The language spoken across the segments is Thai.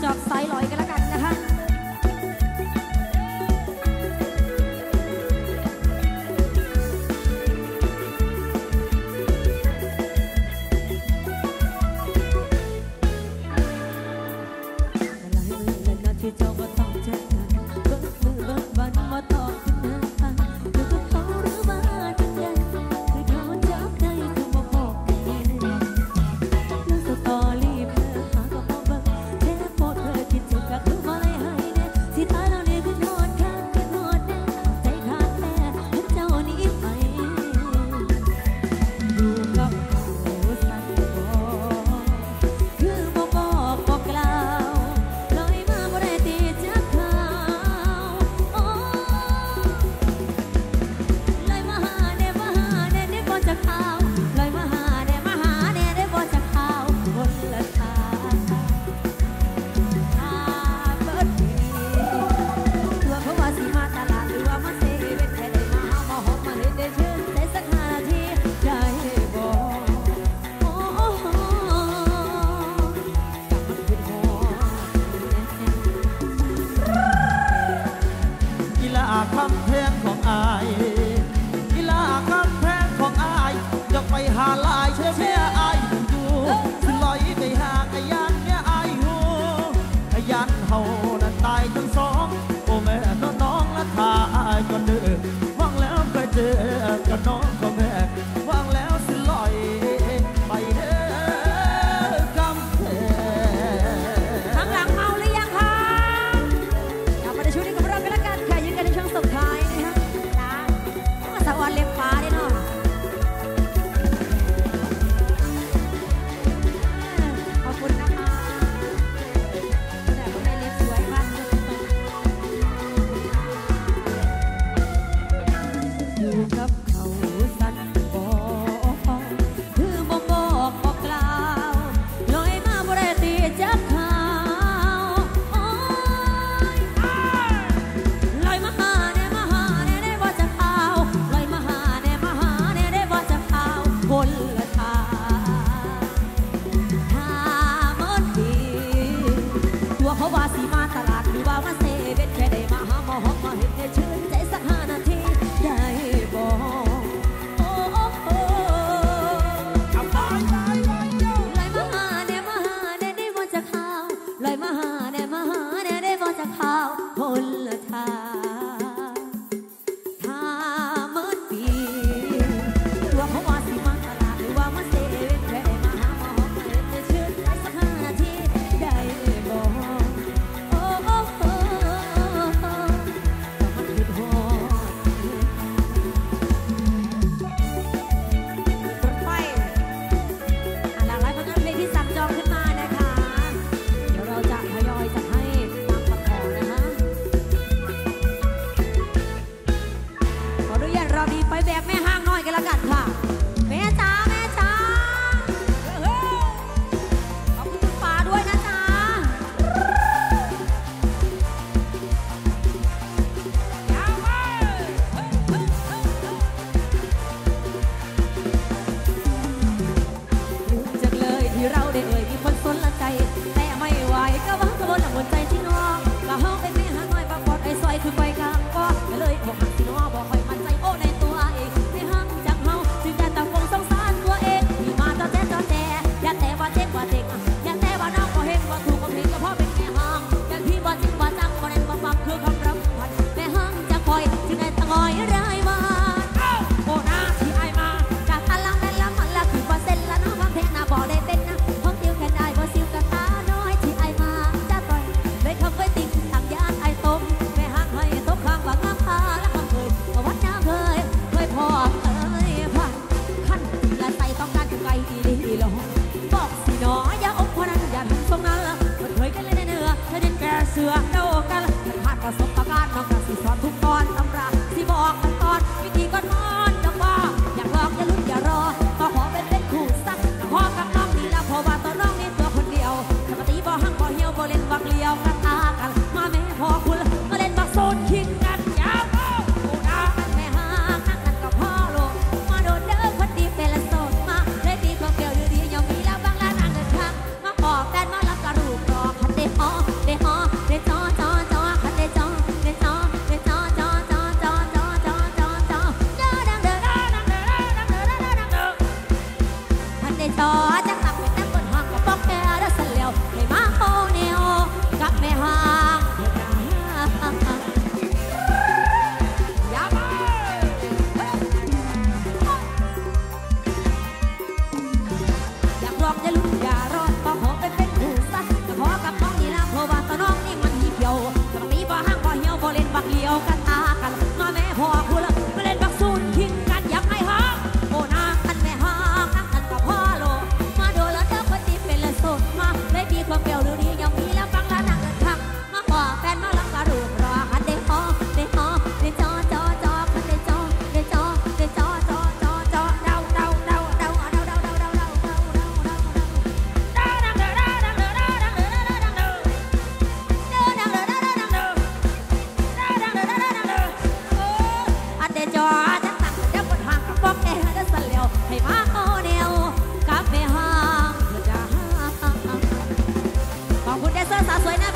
รับสายลอยกันละกันนะคะที่เจ้าก็ต้องเจอกันเบิกมือเบิกบันมาตอบถึงหน้าคือก็เขาหรือมาจังยังคือเขาจับได้ก็มาบอกกันแล้วสตอรี่เพื่อหาก็มาเบิกแค่พอเธอคิดถึงกับ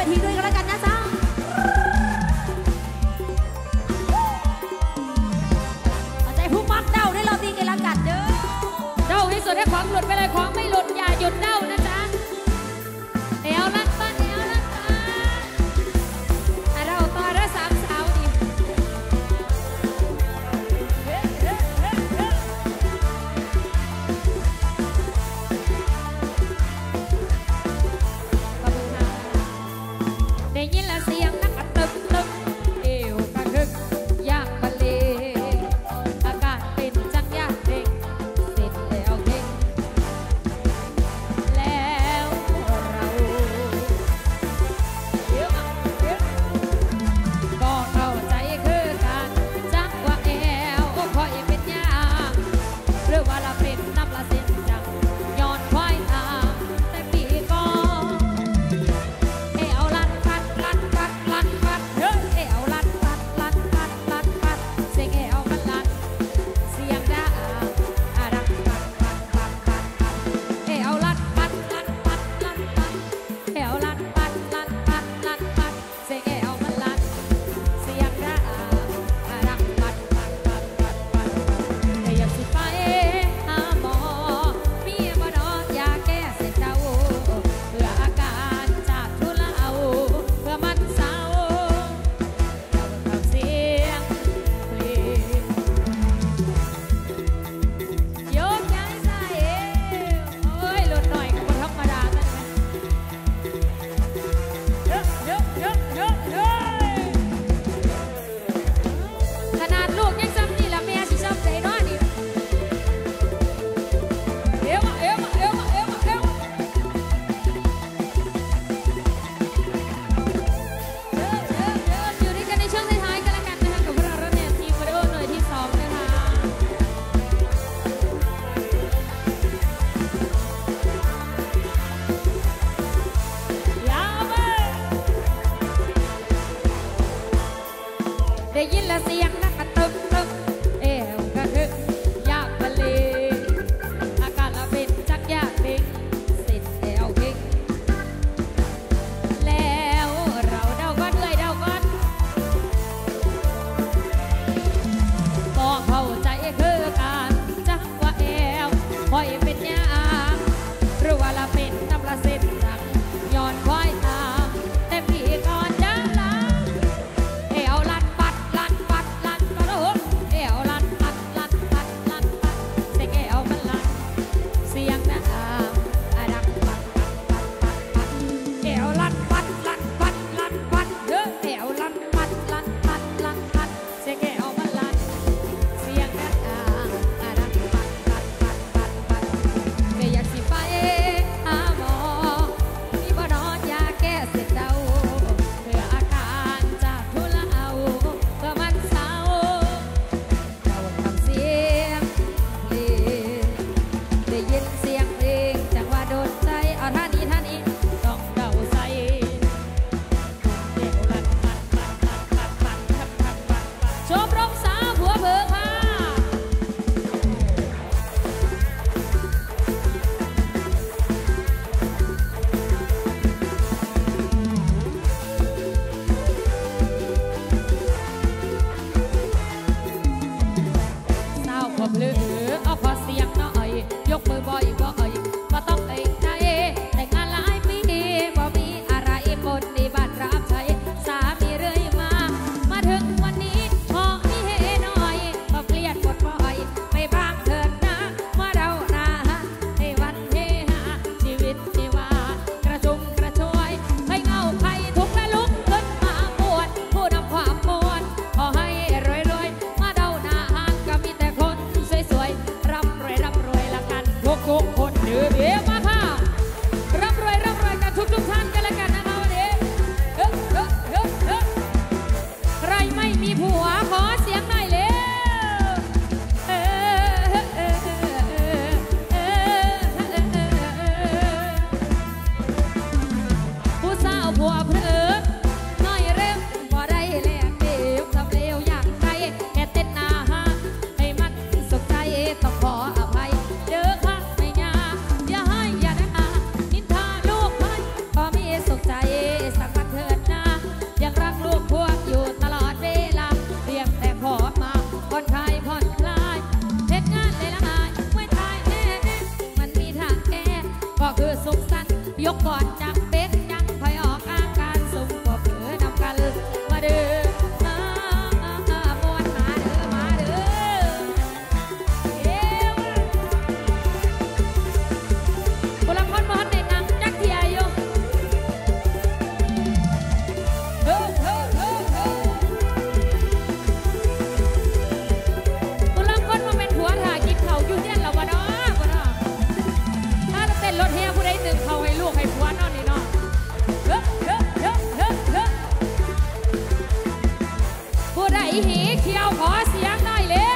ทีด้วยกันแล้วกันนะจ๊ะเอาใจผู้มักเด้าได้รอบนี้กันแล้วกันเด้อเด้าให้สุดให้ของหลุดไปเลยของไม่หลุดอย่าหยุดเด้านะจ๊ะเอวลัดบ้านเอวลัดบ้านเราต่อละสามสาวอีกในจากเป็กยังคอยออกอาการสมกว่าเผลอนำกันมาเด้อมวนมาเด้อมาเด้อบุรพคนบ่ทันได้นั่งจักเที่ยอยู่บุรพคนมาเป็นผัวถ่ากินเขาอยู่เฮียนแล้วบ่เนาะบ่เนาะถ้าเต้นรถเฮียผู้ใดหนึ่งเขาให้ลูกให้ผัวนอนนี่เนาะผู้ใดหีเขียวขอเสียงหน่อยเลย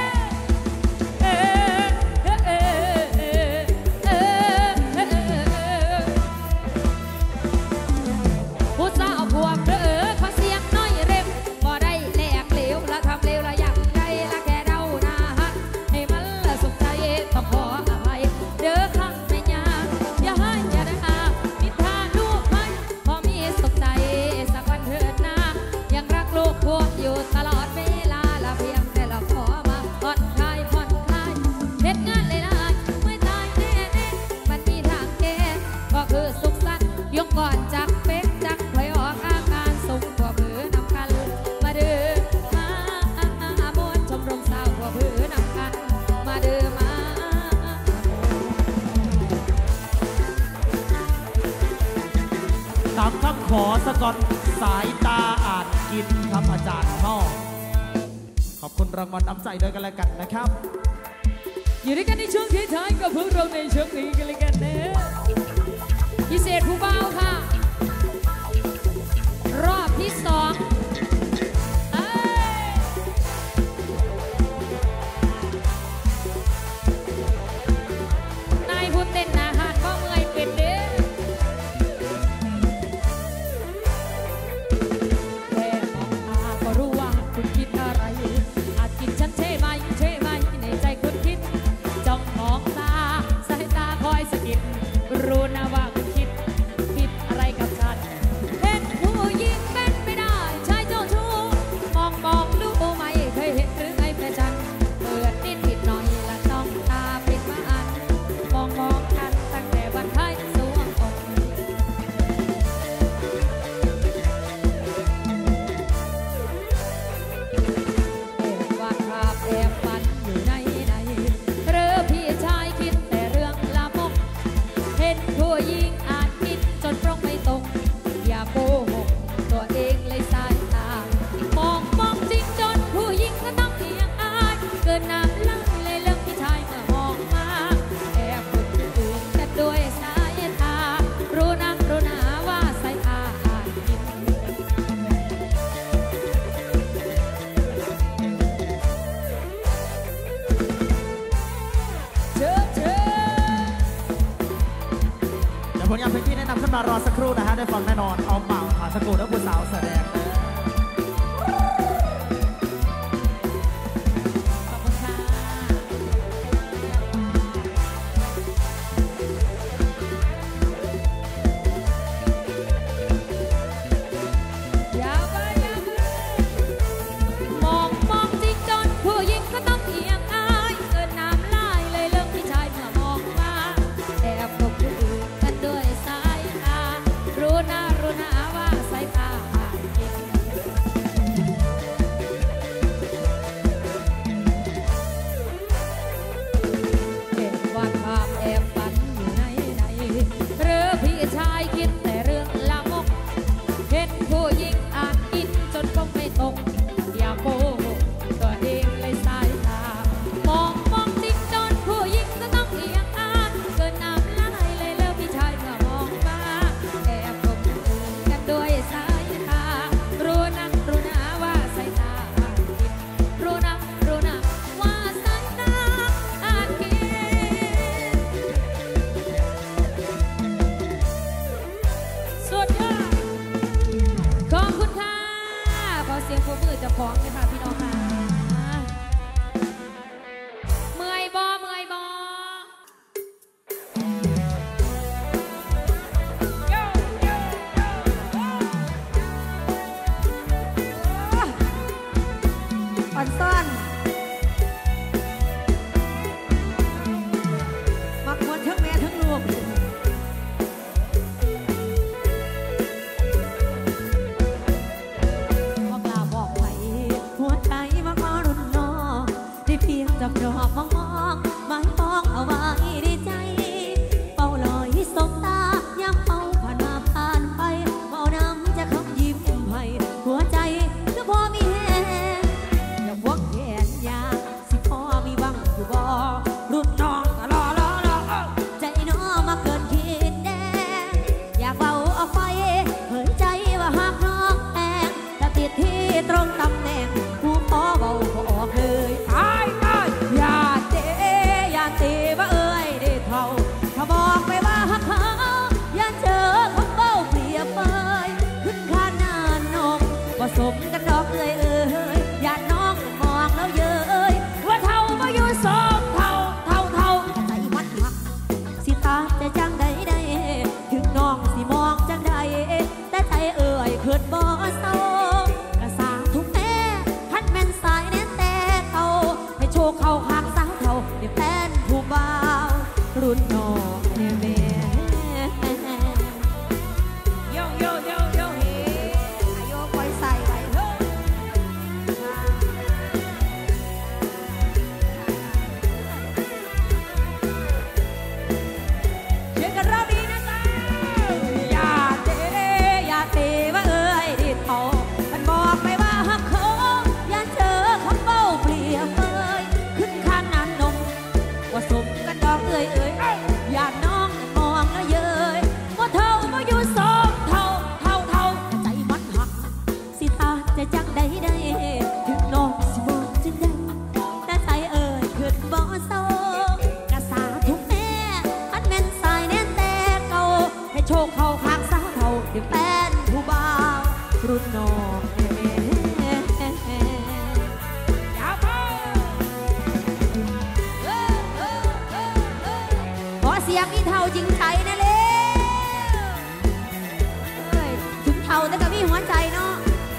ผู้สาวพวกขอเสียงหน่อยเร็วบ่ได้แลกเหลวละทำเหลวละอย่างใดละแค่เดาหน้าฮักให้มันละสุขใจต้องขออภัยเด้อครั้งไม่ยากอย่าให้อย่าด่านิทานลูกให้พอมีสุขใจสักวันเถิดนะยังรักลูกพวกอยู่ตลอดเวลาละเพียงแต่ละขอมาผ่อนคลายผ่อนคลายเฮ็ดงานเลยนะไม่ตายแน่ๆมันมีทางแก้ก็คือสุขสันต์ยกก่อนจากเป็กจากคอยออกอาการส่งกว่าเผือนำกันมาเด้อมามวนชมรมสาวกว่าเผือนำกันมาเด้อมาตามคำขอสกอตสายตาอ่านกินครับอาจารย์พ่อขอบคุณรางวัลน้ำใจด้วยกันแล้วกันนะครับอยู่ด้วยกันในช่วงท้ายๆกับพวกเราในช่วงนี้กันเลยกันนะพิเศษผู้เบาค่ะรอบที่2นายผู้เต้นอาหารก็เมื่อยเป็นเด้อแค่มองตาก็รู้ว่าคุณคิดอะไรอาจกินฉันใช่ไหมในใจคุณคิดจ้องมองตาสายตาคอยสะกิดรู้นะว่าคุณคิดอะไรกับฉันเห็นผู้หญิงเป็นไม่ได้ชายเจ้าชู้มองดูไม่เคยเห็นหรือไงประจันเปิดนิดหน่อยละต้องตาปิดมาอันมองกันตั้งแต่วันท้ายสวงอกว่าภาพแอบฝันอยู่ในหรือพี่ชายคิดแต่เรื่องลามกเห็นผู้หญิงอาจคิดจนตรงไม่ตรงอย่าโกหกตัวเองเลยสายตามองจริงจนผู้หญิงก็ต้องเอียงอายเกินน้ำไหลเลยเรื่องพี่ชายเมื่อมองมาแอบคนอื่นกันด้วยสายตารู้นะว่าสายตาอาจคิดเชิญเดี๋ยวผลงานเพลงที่แนะนำขึ้นมารอสักครู่นะฮะได้ฟังแน่นอนเอาเปล่าหาสกูและผู้สาวแสดงนะขอบคุณค่ะยาวไปมองจริงจนผู้หญิงก็ต้องเอียงอายเกินน้ำลายเลยเรื่องพี่ชายเมื่อมองมาแอบคบผู้อื่นกันด้วยสายตารู้นะว่าสายตาอาจคิดเห็นวาดภาพแอบฝันอยู่ในหรือพี่ชายคิดแต่เรื่องลามกเห็นผู้หญิงอาจกินจนคงไม่ตกอย่าโกหกตัวเองเลยสายตามองจริงจนผู้หญิงก็ต้องเอียงอายเกินน้ำลายเลยแล้วพี่ชายเมื่อมองมาแอบคบคนอื่นกันด้วยสายตารู้นะว่าสายตาอาจคิดรู้นะว่าสายตาอาจคิดสุดยอดขอบคุณค่ะขอเสียงปรบมือเจ้าของเลยค่ะพี่น้องค่ะเมื่อยบ่อ่อนซ่อนมักมวนทั้งแม่ทั้งลูกรุ่นน้องยาวไปขอเสียงอีเท่าจริงใจนะเล่ถึงเท่าแต่ก็มีหัวใจเนาะ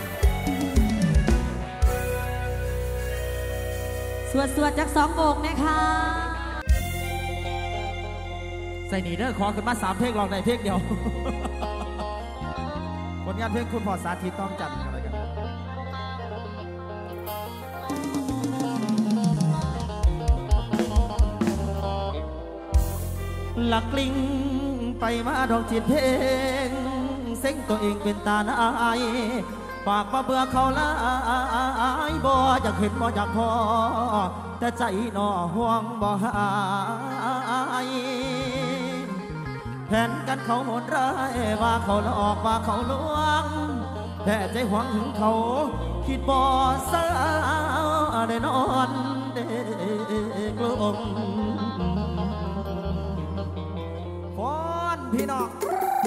สวดจาก2 โมงนะคะใส่หนีเด้อขอขึ้นมา3 เพลงลองได้เพลงเดียวผลงานเพลงคุณพอสาธิตต้องจัดอะไรกันหลักลิงไปมาดอกจิตเพลงเซ็งตัวเองเป็นตาหน้ายปากมาเบื่อเขาลายบ่อยากเห็นบ่อยากพอแต่ใจหน่อห่วงบ่หายแผนกันเขาโหดร้ายว่าเขาหลอกว่าเขาลวงแต่ใจหวังถึงเขาคิดบ่ซาได้นอนเด็กลงฟอนพี่น้อง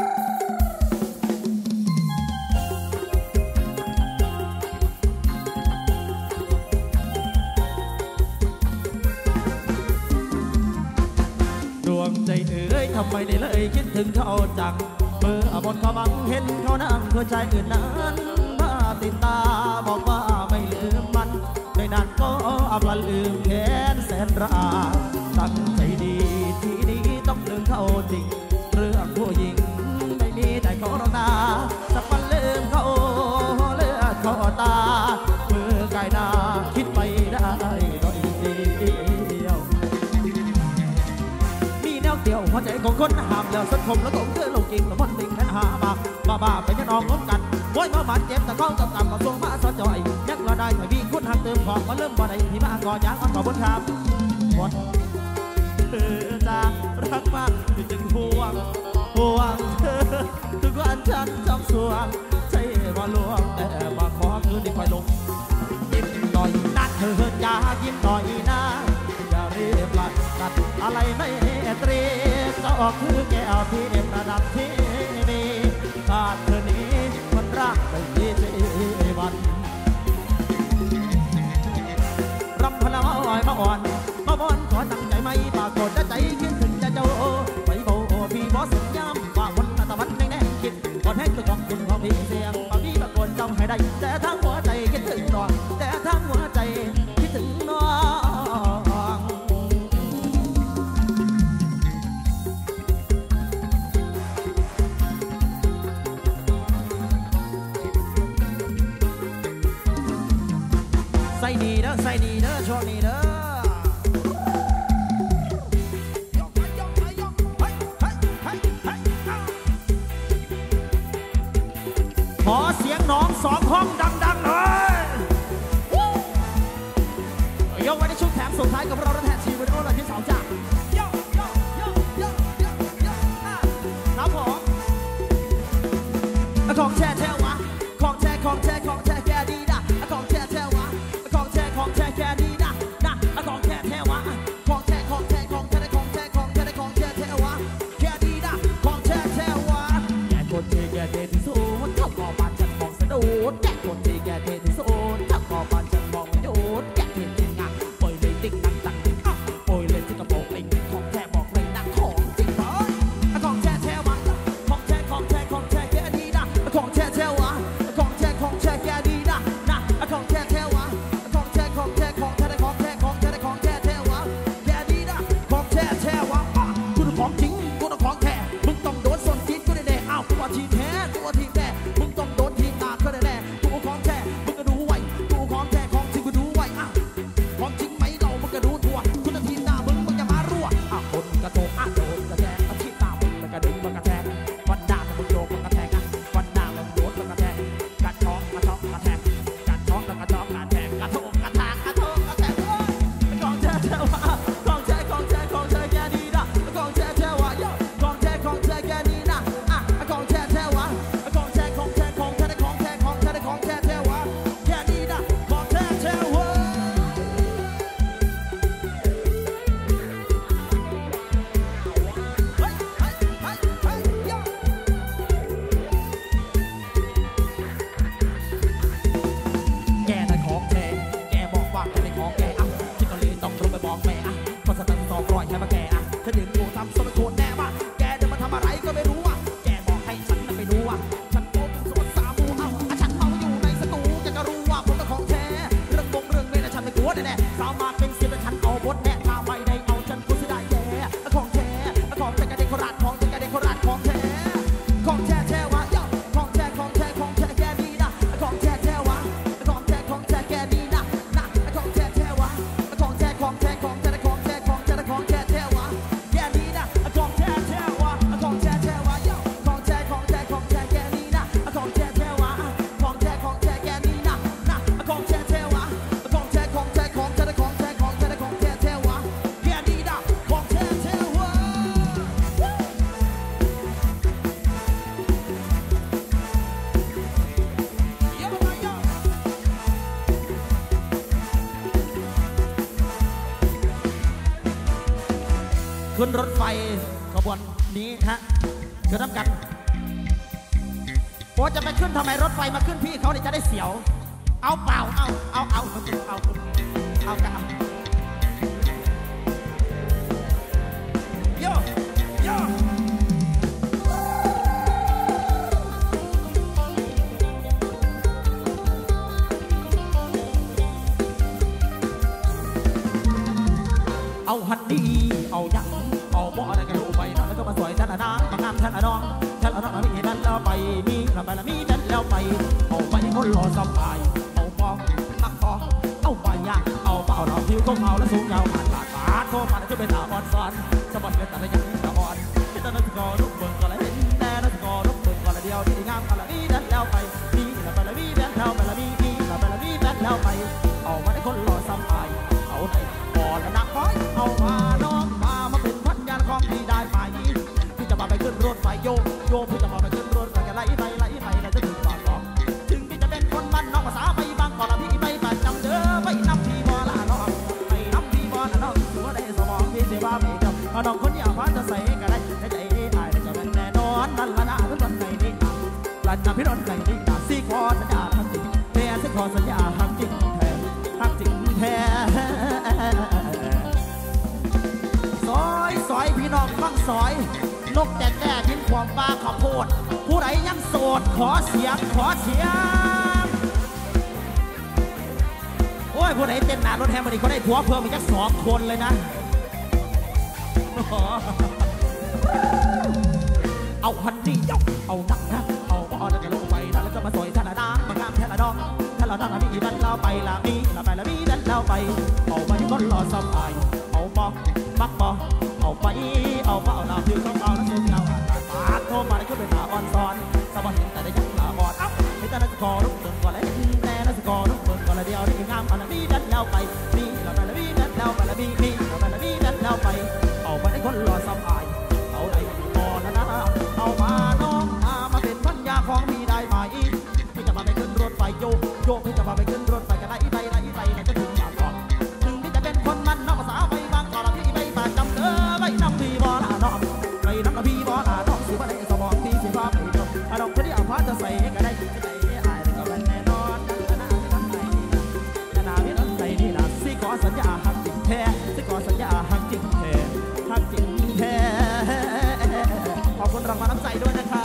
ดวงใจเอ๋ยทำไมได้เลยคิดถึงเขาจังเมื่อบนเขาบังเห็นเขานั่งเพื่อใจอื่นนั้นมาติดตาบอกว่าไม่ลืมมันไม่นานก็อับลันลืมแค้นแสนรักตั้งใจดีที่นี้ต้องลืมเขาจริงเรื่องผู้หญิงไม่มีแต่เขาหรอกนาสักวันลืมเขาเลือดเขาตามือกายนาคิดไปได้หน่อยเดียวเดี่ยวหัวใจของคนห้ามแล้วสังคมแล้วต้องเธอลงจริงแล้วพ้นติ่งนั้นหาบ้าไปจะนองล้มกันโวยมาบาดเจ็บแต่เขากำกับมาทรงมาสะจ่อยยักเราได้ไม่มีคุณหักเติมของมาเริ่มบ่ได้ที่มาก่อยางอ่อนกว่าบนคำหมดเธอจากรักมากที่จึงห่วงเธอทุกวันฉันจำสวงใช่ว่าลวงแต่มาขอคืนที่คอยลงยิ้มหน่อยนะเธออยากยิ้มหน่อยนะอย่าเรียบลัดกัดอะไรไม่เตรีก็คือแก้วที่ประดับที่ดีขาดเธอนี้มันรักไม่ดีวันรำพลามาอ่อยมาอ่อนมาบอนขอตั้งใจไม่ปรากฏใจคิดถึงจะเจ้าไปโบพี่บอสย้ำว่าวันตะวันแน่งคิดก่อนแห้งตัวของคุณของพี่เสียงบางทีตะโกนจ้องให้ได้แต่ทั้งหัวใจคิดถึงน้องแต่ทั้งหัวใจคิดถึงน้องใส่ดีเด้อใส่ดีเด้อช่วงนี้เด้อขอเสียงน้อง2 ห้องดังๆเลยยกไว้ในช่วงแถมสุดท้ายกับเราและแทนชีวิตโอ้เลยที่2จ้าครับผมของแช่วะของแช่แกดีนะของแช่วะของแช่แกดีนะของแช่วะของแช่แกดีนะของแช่วะแกคนที่แกเทที่สูงเข้าก่อบ้านฉันมองสะดุดแกคนที่แกเทที่สูงเข้าก่อบ้านฉันมองหยุดแกเทที่งานปล่อยเลยติ๊กตังปล่อยเลยที่กระบอกลิงของแช่บอกเลยนะของจริงของแช่วะของแช่แกดีนะของแช่วะของแช่แกดีนะของแช่วะของแช่แกดีนะของแช่วะกูต้องของจริงกูต้องของแท้มึงต้องโดนส้นจีนกูแน่อ้าวกูว่าทีแท้กูว่าทีแน่มึงต้องโดนทีหน้าก็แน่กูของแท้มึงก็ดูไว้กูของแท้ของจริงกูดูไว้อ้าวของจริงไหมเรามึงก็ดูทั่วคุณทีหน้ามึงอย่ามารั่วอ้าวคนกระโดดโดนกระแทกอาชีพตามึงมันกระดึงมันกระแทกวันหน้ามึงโยกมันกระแทกวันหน้ามึงโยขึ้นรถไฟขบวนนี้ฮะคือทำกันโอ้จะไปขึ้นทำไมรถไฟมาขึ้นพี่เขาเนี่ยจะได้เสียวเอาเปล่าเอากันโยโยเอาฮันดีเอายังเอาบ่ออะไรกันรู้ไปนะแล้วก็มาสวยท่านละนางมางามท่านละน้องท่านละน้องมีนั่นแล้วไปมีละไปละมีนั่นแล้วไปเอาไปคนรอสบายเอาปองมักปองเอาไปยากเอาเปล่าเราผิวก็เมาและสูงยาวผ่านโทษมาแล้วก็เป็นตาอ่อนซ้อนสะบัดเป็นตาละยังตาอ่อนที่ตาละสกอลุกเบิ่งก็ละเห็นแต่ละสกอลุกเบิ่งก็ละเดียวที่งามก็ละมีนั่นแล้วไปมีละไปละมีนั่นแล้วไปละมีละไปละมีนั่นแล้วไปเอามาได้คนรอสบายเอาไหนก่อนละนักคอยเอามาน้องมาเป็นพันยานของพี่ได้ไหมพี่จะมาไปขึ้นรถไฟโยพี่จะมาไปขึ้นรถไฟกันไล่ไปแล้วจะถึงปากบอกถึงพี่จะเป็นคนมันน้องภาษาไปบางก่อนละพี่ไปประจำเด้อไปนับพี่บอละน้องไปนับพี่บอละน้องถือว่าได้สมองพี่เสียบ้าไม่จำน้องคนอยากฟ้าจะใส่กันได้ใจตายจะเป็นแน่นอนนั่นละนะทุกคนในนี้หลังจากพี่นอนในนี้ซี่คอสัญญาทำจริงแท้ซี่คอสัญญาทำจริงแท้ทำจริงแท้ซอยพี่น้องฟังซอยนกแต่กินความปลาข้าวโพดผู้ใดยังโสดขอเสียงโอ้ยผู้ใดเต้นหนารถแฮมมันอีกเขาได้ผัวเพิ่มอีกแค่2 คนเลยนะเอาฮันนี่เอานักนะเอาบ่อแล้วก็ลงไปนะแล้วก็มาซอยท่านละนางมางามท่านละน้องท่านละนางมีนั่นเราไปละมีละไปละมีนั่นเราไปเอาไปก็รอสบายเอาบอกมักบอกเอาไปเอาเปล่าเราผิวต้องเอาแล้วสูงเราปาดโทษมาแล้วก็เป็นตาอ่อนซ้อนสะบัดเห็นแต่ได้ยังตาบอดให้แต่ละสกอลุกเบิ่งก่อนเลยแต่ละสกอลุกเบิ่งก่อนละเดียวนี่งามอันละมีนั่นแล้วไปมีละไปละมีนั่นแล้วไปละมีละไปละมีนั่นแล้วไปเอาไปได้คนรอสบายเอาไหนพอแล้วนะเอามาน้องมาเป็นพันยาของพี่ได้ไหมพี่จะมาไปขึ้นรถไฟโยพี่จะมาไปขึ้นรถไฟกันไล่จะถึงปากบอกถึงพี่จะเป็นคนมันนอกภาษาไปบางก่อนละพี่ไปประจำเด้อไปนับพี่บอลน้องไปนับพี่บอลน้องสิว่าได้สมองพี่สิว่าไม่จบน้องคนที่เอาผ้าจะใส่ก็ได้ใจอายก็เป็นแน่นอนนาพี่น้องใจนี่นะสิขอสัญญาหักจริงแท้สิขอสัญญาหักจริงแท้หักจริงแท้ขอบคุณรางวัลน้ำใจด้วยนะครับ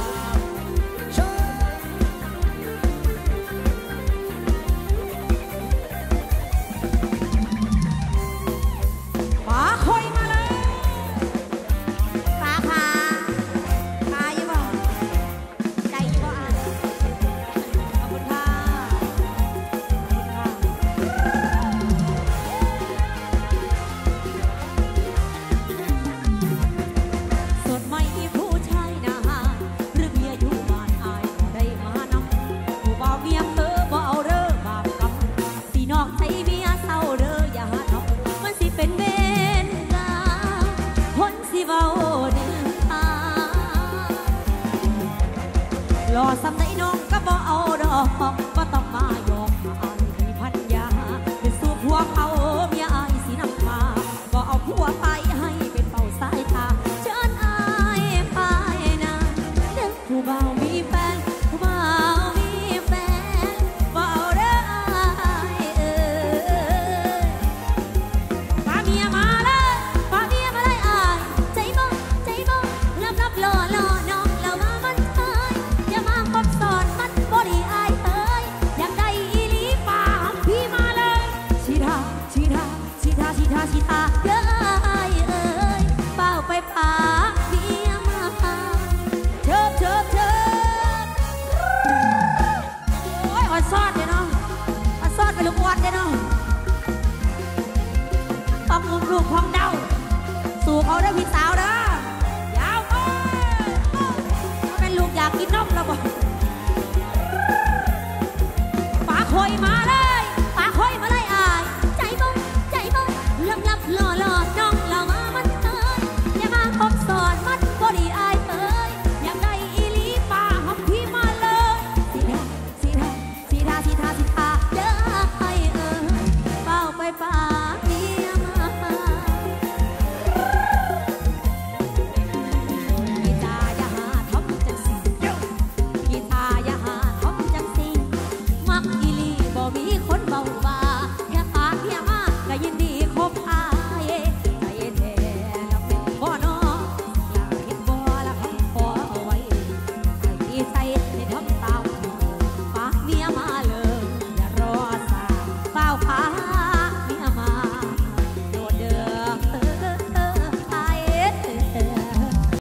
รอสำไหนน้องก็บ่เอาดอกก็ต้องมายอมอายให้พันยาเป็นสู้ผัวเขาเมียอายสีน้ำตาก็เอาผัวไปให้เป็นเป่าสายตาเชิญอายไปนะเด็กผู้บ่าวมีแฟนผู้บ่าวมีแฟนบ่เอาเด้ออายป้าเมียมาเลยป้าเมียมาเลยอายใจบ่รับรอน้องเรามามันเอ้ยอย่ามาคบซ้อนมันบ่ดีอายเอ้ยอยากได้อีหลีป่าพี่มาเลยชีทาเด้ออายเอ้ยเป้าไปป่าเมียมาเชิบโอ้ยอ่อนซอดเด้เนาะอ่อนซอดไปลูกวัดเด้เนาะต้องอุ้มลูกของเดาสู่เขาได้พี่สาวเด้อยาวไปถ้าเป็นลูกอยากกินนมแล้วบ่